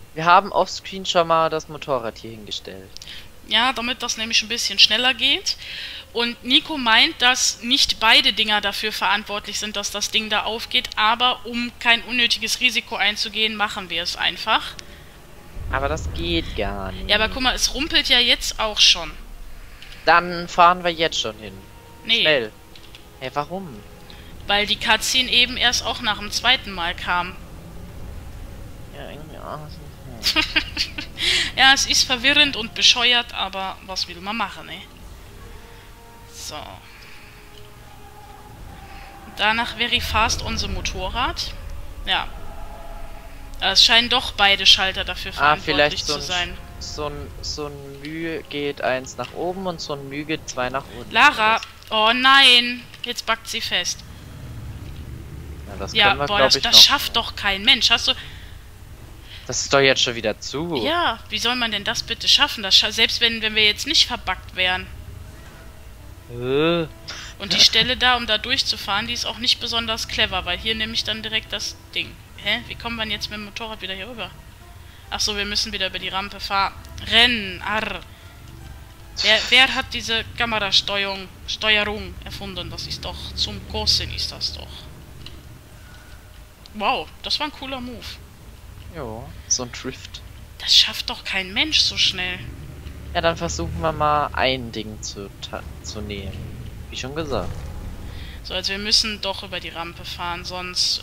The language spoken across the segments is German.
Wir haben offscreen schon mal das Motorrad hier hingestellt. Ja, damit das nämlich ein bisschen schneller geht. Und Nico meint, dass nicht beide Dinger dafür verantwortlich sind, dass das Ding da aufgeht, aber um kein unnötiges Risiko einzugehen, machen wir es einfach. Aber das geht gar Ja, aber guck nicht. mal, es rumpelt ja jetzt auch schon. Dann fahren wir jetzt schon hin. Nee, Schnell. Hä, warum? weil die Cutscene eben erst auch nach dem zweiten Mal kam. Ja, irgendwie. Ja, es ist verwirrend und bescheuert, aber was will man machen, ne? So. Danach very fast on the Motorrad. Ja. Es scheinen doch beide Schalter dafür Vielleicht verantwortlich zu sein. so ein Mühe geht eins nach oben und so ein Mühe geht zwei nach unten. Lara! Oh nein! Jetzt backt sie fest. Ja, das Ja, können wir, boah, glaube ich, das noch. schafft doch kein Mensch. Hast du... Das ist doch jetzt schon wieder zu. Ja, wie soll man denn das bitte schaffen? Selbst wenn wir jetzt nicht verbackt wären. Äh. Und die Stelle da, um da durchzufahren, die ist auch nicht besonders clever, weil hier nehme ich dann direkt das Ding. Hä? Wie kommen wir denn jetzt mit dem Motorrad wieder hier rüber? Ach so, wir müssen wieder über die Rampe fahren. Rennen, arr. Wer hat diese Kamerasteuerung erfunden? Das ist doch, zum Kosten ist das doch. Wow, das war ein cooler Move. Jo, so ein Drift. Das schafft doch kein Mensch so schnell. Ja, dann versuchen wir mal ein Ding zu nehmen. Wie schon gesagt. So, also wir müssen doch über die Rampe fahren, sonst,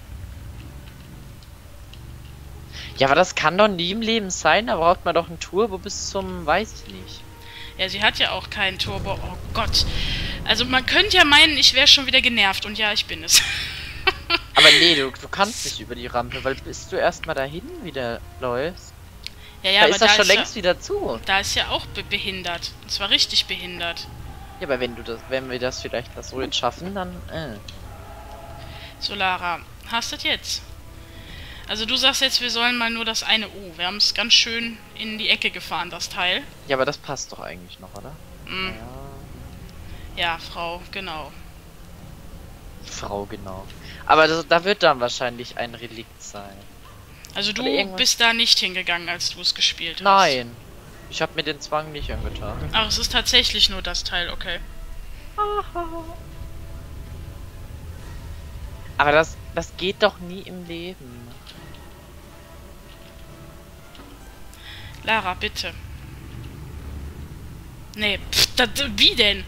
Ja, aber das kann doch nie im Leben sein. Da braucht man doch ein Turbo bis zum, weiß ich nicht. Ja, sie hat ja auch keinen Turbo. Oh Gott. Also man könnte ja meinen, ich wäre schon wieder genervt. Und ja, ich bin es. Aber nee, du kannst nicht über die Rampe, weil bis du erstmal dahin wieder läufst, Ja, ja, da aber ist das schon ja, längst wieder zu. da ist ja auch behindert. Und zwar richtig behindert. Ja, aber wenn wir das vielleicht so jetzt schaffen, dann, So, Lara, hast du das jetzt? Also du sagst jetzt, wir sollen mal nur das eine U. Wir haben es ganz schön in die Ecke gefahren, das Teil. Ja, aber das passt doch eigentlich noch, oder? Mm, ja, Frau, genau. Frau, genau. Aber da wird dann wahrscheinlich ein Relikt sein. Also Oder du irgendwas. bist da nicht hingegangen, als du es gespielt hast. Nein. Ich habe mir den Zwang nicht angetan. Ach, es ist tatsächlich nur das Teil, okay. Aber das geht doch nie im Leben. Lara, bitte. Nee, wie denn?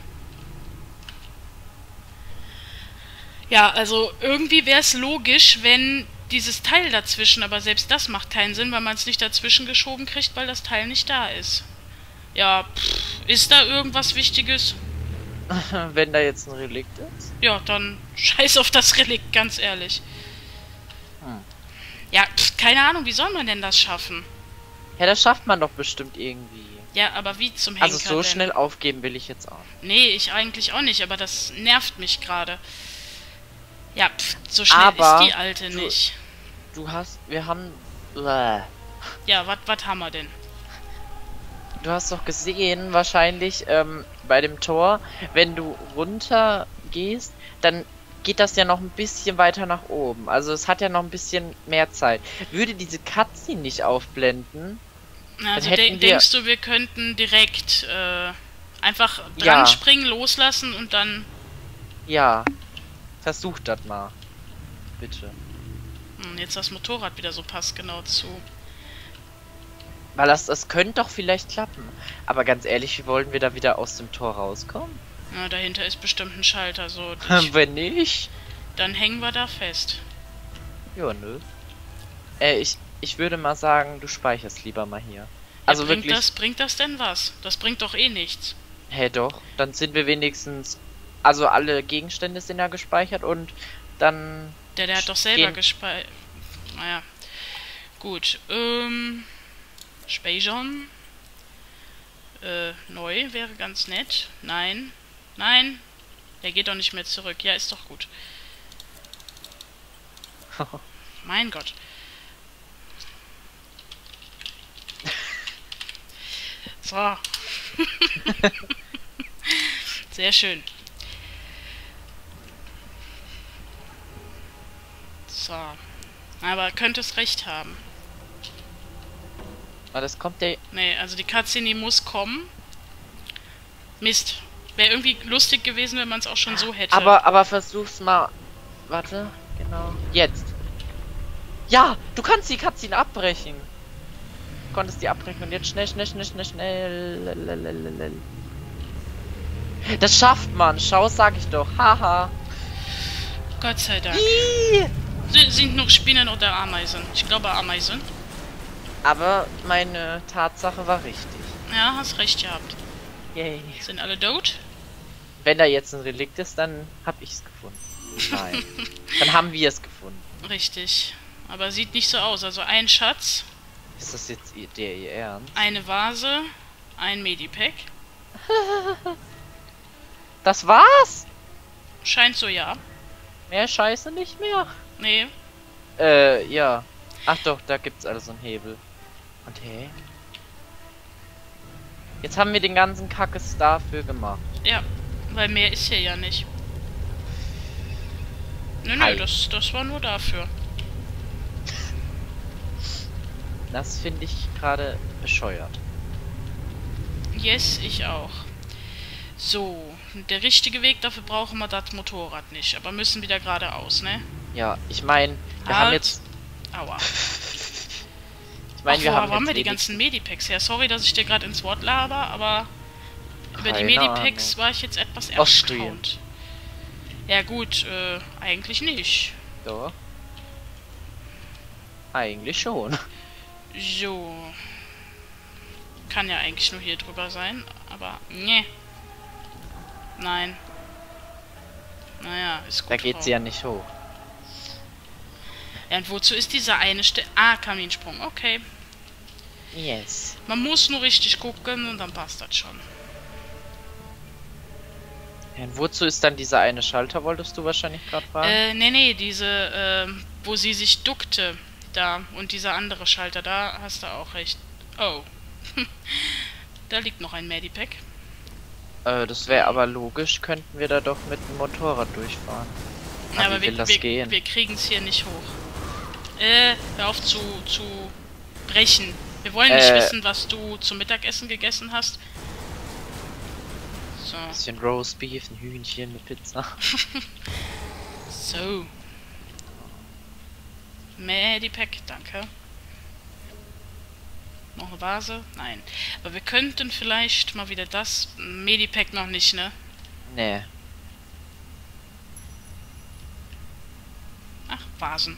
Ja, also irgendwie wäre es logisch, wenn dieses Teil dazwischen, aber selbst das macht keinen Sinn, weil man es nicht dazwischen geschoben kriegt, weil das Teil nicht da ist. Ja, ist da irgendwas Wichtiges? Wenn da jetzt ein Relikt ist. Ja, dann scheiß auf das Relikt, ganz ehrlich. Hm. Ja, keine Ahnung, wie soll man denn das schaffen? Ja, das schafft man doch bestimmt irgendwie. Ja, aber wie zum Henker Also so denn? schnell aufgeben will ich jetzt auch. Nee, ich eigentlich auch nicht, aber das nervt mich gerade. Ja, so schnell Aber ist die Alte nicht. Wir haben, bäh. Ja, was haben wir denn? Du hast doch gesehen, wahrscheinlich, bei dem Tor, wenn du runter gehst, dann geht das ja noch ein bisschen weiter nach oben. Also es hat ja noch ein bisschen mehr Zeit. Würde diese Cutscene nicht aufblenden, Also hätten wir- denkst du, wir könnten direkt einfach Ja. dran springen, loslassen und dann... ja, versuch das mal. Bitte. Jetzt das Motorrad wieder so passgenau zu. Weil das könnte doch vielleicht klappen. Aber ganz ehrlich, wie wollen wir da wieder aus dem Tor rauskommen? Na, dahinter ist bestimmt ein Schalter, so. Wenn nicht? Dann hängen wir da fest. Ja, nö. Ich würde mal sagen, du speicherst lieber mal hier. Ja, Also wirklich. bringt das denn was? Das bringt doch eh nichts. Hä, doch. Dann sind wir wenigstens. Also alle Gegenstände sind ja gespeichert und dann. Der hat doch selber gehen- gespeichert. Naja. Gut, Speichern. Neu wäre ganz nett. Nein. Nein. Der geht doch nicht mehr zurück. Ja, ist doch gut. Mein Gott. So. Sehr schön. So. Aber könntest recht haben. Aber das kommt der... Nee, also die Cutscene, die muss kommen. Mist. Wäre irgendwie lustig gewesen, wenn man es auch schon so hätte. Aber versuch's mal... Warte, genau. Jetzt. Ja, du kannst die Cutscene abbrechen. Du konntest die abbrechen und jetzt schnell. Das schafft man. Schau, sag ich doch. Haha. Gott sei Dank. Ih! Sind noch Spinnen oder Ameisen? Ich glaube Ameisen. Aber meine Tatsache war richtig. Ja, hast recht gehabt. Yay. Sind alle tot? Wenn da jetzt ein Relikt ist, dann hab ich's gefunden. Nein. Dann haben wir es gefunden. Richtig. Aber sieht nicht so aus. Also ein Schatz, Ist das jetzt ihr Ernst? eine Vase, ein Medipack. Das war's? Scheint so, ja. Mehr Scheiße nicht mehr? Nee. Ja. Ach doch, da gibt's also so einen Hebel. Und hey? Jetzt haben wir den ganzen Kackes dafür gemacht. Ja. Weil mehr ist hier ja nicht. Nö, Hi. das war nur dafür. Das finde ich gerade bescheuert. Yes, ich auch. So, der richtige Weg, dafür brauchen wir das Motorrad nicht. Aber müssen wieder geradeaus, ne? Ja, ich meine, wir Halt. haben jetzt... Aua. Ich meine, wir haben haben wir jetzt die ganzen Medipacks her? Sorry, dass ich dir gerade ins Wort laber, aber über die Keine Medipacks Ahnung. war ich jetzt etwas Austrian. erstaunt. Ja gut, eigentlich nicht. Doch. Eigentlich schon. So. Kann ja eigentlich nur hier drüber sein, aber ne. Nein. Naja, ist gut. Da geht Frau. sie ja nicht hoch. Ja, und wozu ist dieser eine Stelle? Ah, Kaminsprung, okay. Yes. Man muss nur richtig gucken und dann passt das schon. Ja, und wozu ist dann dieser eine Schalter, wolltest du wahrscheinlich gerade fragen? Nee, diese, wo sie sich duckte, da. Und dieser andere Schalter, da hast du auch recht. Oh. Da liegt noch ein Medipack. Das wäre aber logisch, könnten wir da doch mit dem Motorrad durchfahren. Ja, aber wie will das wir gehen? kriegen es hier nicht hoch. Hör auf zu brechen. Wir wollen nicht wissen, was du zum Mittagessen gegessen hast. So. Ein bisschen Roastbeef, ein Hühnchen mit Pizza. So. Medipack, danke. Noch eine Vase? Nein. Aber wir könnten vielleicht mal wieder das... Medipack noch nicht, ne? Nee. Ach, Vasen.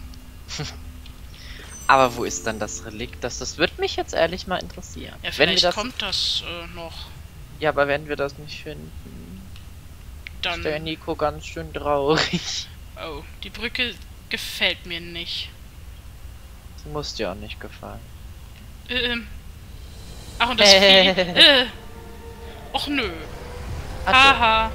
Aber wo ist dann das Relikt? Das wird mich jetzt ehrlich mal interessieren. Ja, wenn wir vielleicht das, kommt das noch. Ja, aber wenn wir das nicht finden, Dann... ist der Nico ganz schön traurig. Oh, die Brücke gefällt mir nicht. Das muss dir auch nicht gefallen. Ach, und das Vieh. Och nö. Ach Haha.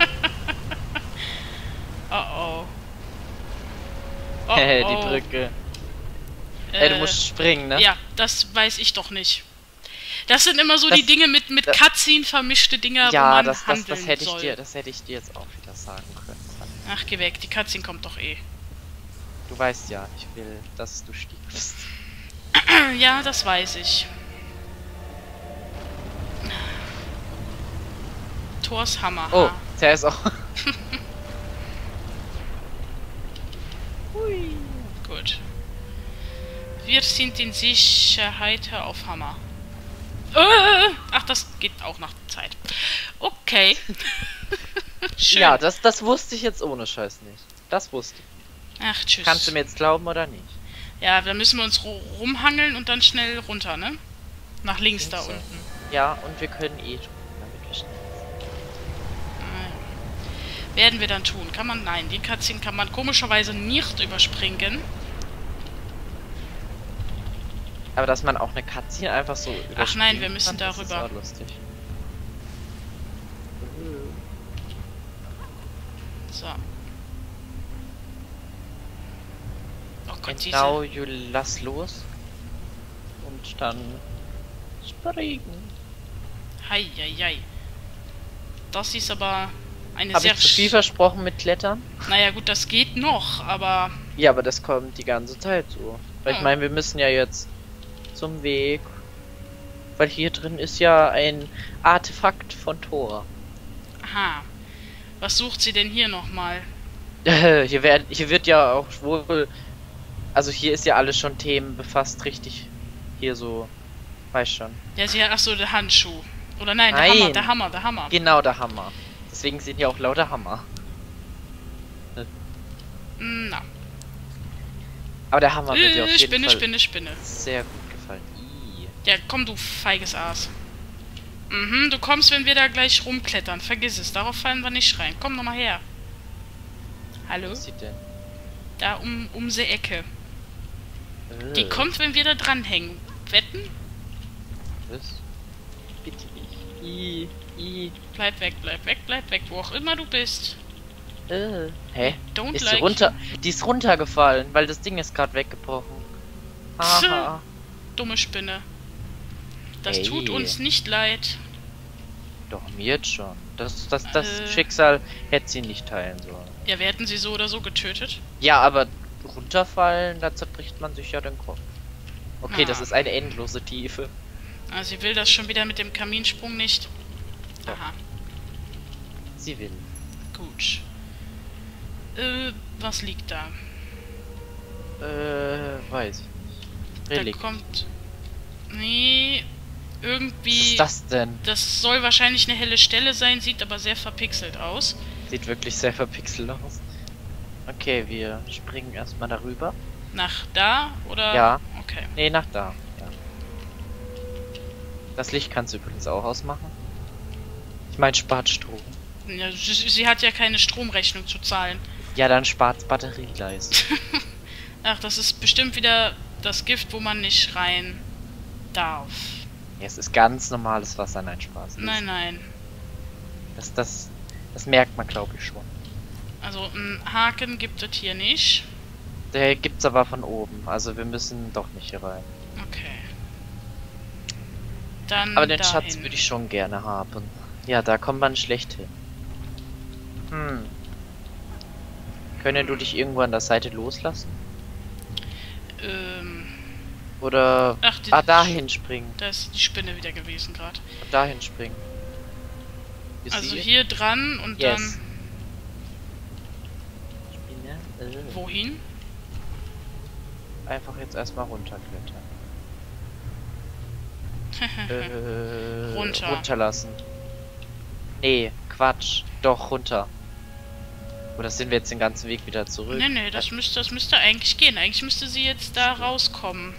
Oh oh. so. Die Brücke. Du musst springen, ne? Ja, das weiß ich doch nicht. Das sind immer so Das- die Dinge mit das- Cutscene vermischte Dinger, wo Ja, man das handeln hätte ich soll. dir, das hätte ich dir jetzt auch wieder sagen können. Ach, geh weg, die Cutscene kommt doch eh. Du weißt ja, ich will, dass du stirbst. Ja, das weiß ich. Thors Hammer. Oh, der ist auch. Hui. Gut. Wir sind in Sicherheit, hör auf Hammer. Ach, das geht auch nach Zeit. Okay. Schön. Ja, das wusste ich jetzt ohne Scheiß nicht. Das wusste ich. Ach, tschüss. Kannst du mir jetzt glauben oder nicht? Ja, dann müssen wir uns rumhangeln und dann schnell runter, ne? Nach links da So. unten. Ja, und wir können eh tun, damit wir schnell sind. Werden wir dann tun. Kann man... Nein, die Cutscene kann man komischerweise nicht überspringen. Aber dass man auch eine Cutscene einfach so Ach nein, wir überspringen müssen kann, das darüber. ist auch lustig. So. Oh Gott, And diese... now you lass los. Und dann springen. Heieiei. Das ist aber eine Habe sehr... ich zu viel versprochen mit Klettern? Naja gut, das geht noch, aber... Ja, aber das kommt die ganze Zeit so. Weil ich Oh. meine, wir müssen ja jetzt zum Weg weil hier drin ist ja ein Artefakt von Thor. Aha. Was sucht sie denn hier nochmal? Hier wird ja auch wohl, also hier ist ja alles schon Themen befasst, richtig. Hier so, weiß schon. Ja, sie hat, ach so, der Handschuh. Oder nein, Nein. der Hammer. Genau, der Hammer. Deswegen sind hier auch lauter Hammer. Na. Aber der Hammer wird dir auf jeden Fall Spinne. sehr gut gefallen. Ih. Ja, komm, du feiges Aas. Mhm, du kommst, wenn wir da gleich rumklettern. Vergiss es, darauf fallen wir nicht rein. Komm noch mal her. Hallo? Was sieht denn? Da um die Ecke. Die kommt, wenn wir da dranhängen. Wetten? Was? Bitte nicht. Bleib weg, wo auch immer du bist. Hä? Don't Ist like die runter? Die ist runtergefallen, weil das Ding ist gerade weggebrochen. Aha. Dumme Spinne. Das Ey. tut uns nicht leid. Doch, mir jetzt schon. Das Äh. Schicksal hätte sie nicht teilen sollen. Ja, wir hätten sie so oder so getötet. Ja, aber runterfallen, da zerbricht man sich ja den Kopf. Okay, das Ah. ist eine endlose Tiefe. Ah, sie will das schon wieder mit dem Kaminsprung nicht. Doch. Aha, Sie will. gut. Was liegt da? Weiß ich nicht. Da Relikt. kommt... Nee, Was irgendwie... ist das denn? Das soll wahrscheinlich eine helle Stelle sein, sieht aber sehr verpixelt aus. Sieht wirklich sehr verpixelt aus. Okay, wir springen erstmal darüber. Nach da, oder? Ja. Okay. Nee, nach da. Ja. Das Licht kannst du übrigens auch ausmachen. Ich meine, spart Strom. Ja, sie hat ja keine Stromrechnung zu zahlen. Ja, dann spart's Batterieleistung. Ach, das ist bestimmt wieder das Gift, wo man nicht rein darf. Ja, es ist ganz normales Wasser, nein, Spaß. Nein. Das merkt man, glaube ich, schon. Also, einen Haken gibt es hier nicht. Der gibt's aber von oben, also wir müssen doch nicht hier rein. Okay. Dann Aber den dahin. Schatz würde ich schon gerne haben. Ja, da kommt man schlecht hin. Können du dich irgendwo an der Seite loslassen? Oder... Ach, die, dahin springen. da ist die Spinne wieder gewesen gerade. Dahin springen. You Also see it? hier dran und Yes. dann... Spinne? Wohin? Einfach jetzt erstmal runterklettern. Runter. Runterlassen. Nee, Quatsch. Doch, runter. Oder sind wir jetzt den ganzen Weg wieder zurück? Nee, das müsste eigentlich gehen. Eigentlich müsste sie jetzt da rauskommen.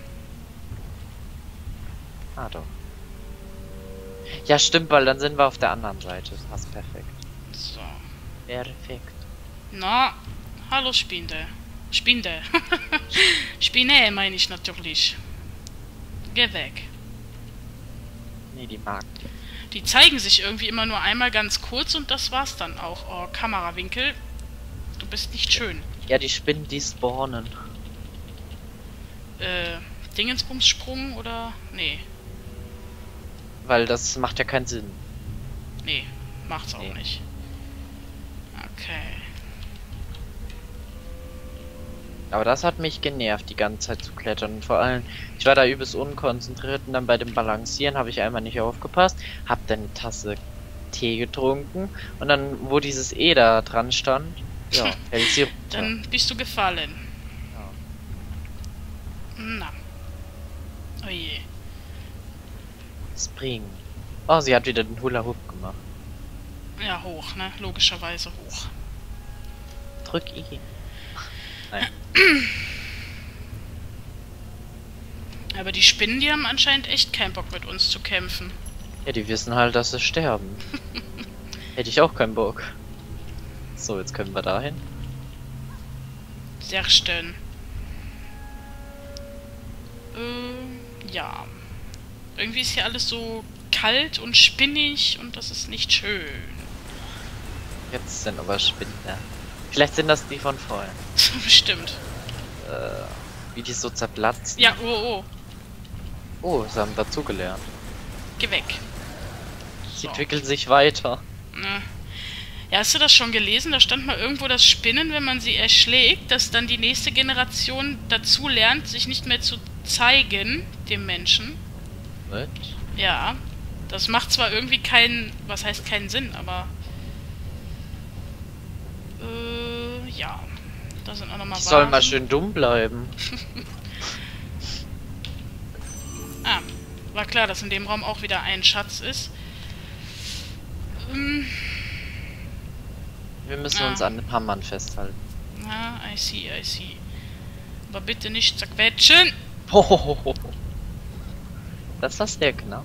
Ah, doch. Ja, stimmt, weil dann sind wir auf der anderen Seite. Das passt perfekt. So. Perfekt. Na, hallo Spinde. Spinde. Spinne meine ich natürlich. Geh weg. Nee, die mag. Die zeigen sich irgendwie immer nur einmal ganz kurz und das war's dann auch. Oh, Kamerawinkel. Du bist nicht schön. Ja, die Spinnen, die spawnen. Dingensbumssprung oder? Nee. Weil das macht ja keinen Sinn. Nee, macht's auch Nee. nicht. Okay. Aber das hat mich genervt, die ganze Zeit zu klettern. Und vor allem, ich war da übelst unkonzentriert und dann bei dem Balancieren habe ich einmal nicht aufgepasst, hab dann eine Tasse Tee getrunken und dann, wo dieses E da dran stand, ja, fällt sie runter. Dann bist du gefallen. Ja. Na. Oh je. Springen. Oh, sie hat wieder den Hula Hoop gemacht. Ja, hoch, ne? Logischerweise hoch. Drück I. Nein. Aber die Spinnen, die haben anscheinend echt keinen Bock mit uns zu kämpfen. Ja, die wissen halt, dass sie sterben. Hätte ich auch keinen Bock. So, jetzt können wir dahin. Sehr schön. Ja. Irgendwie ist hier alles so kalt und spinnig und das ist nicht schön. Jetzt sind aber Spinnen. Ja. Vielleicht sind das die von vorhin. Bestimmt. Wie die so zerplatzen. Ja, oh. Oh, sie haben dazugelernt. Geh weg. Sie So. entwickeln sich weiter. Ne. Ja, hast du das schon gelesen? Da stand mal irgendwo, dass Spinnen, wenn man sie erschlägt, dass dann die nächste Generation dazu lernt, sich nicht mehr zu zeigen, dem Menschen. What? Ja. Das macht zwar irgendwie keinen... Was heißt keinen Sinn, aber... ja. Da sind auch nochmal Die sollen mal Vasen. schön dumm bleiben. Ah, war klar, dass in dem Raum auch wieder ein Schatz ist. Wir müssen uns an den Hammern festhalten. Ah, I see, I see. Aber bitte nicht zerquetschen! Hohohoho. Das war sehr knapp.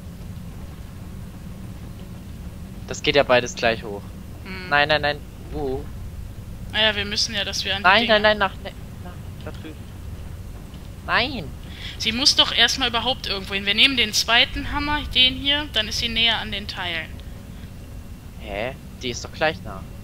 Das geht ja beides gleich hoch. Hm. Nein, nein, nein. Naja, wir müssen ja, dass wir an die Nein, Dinger... nein, nein, nach da drüben. Nein. Sie muss doch erstmal überhaupt irgendwo hin. Wir nehmen den zweiten Hammer, den hier, dann ist sie näher an den Teilen. Hä? Die ist doch gleich nah.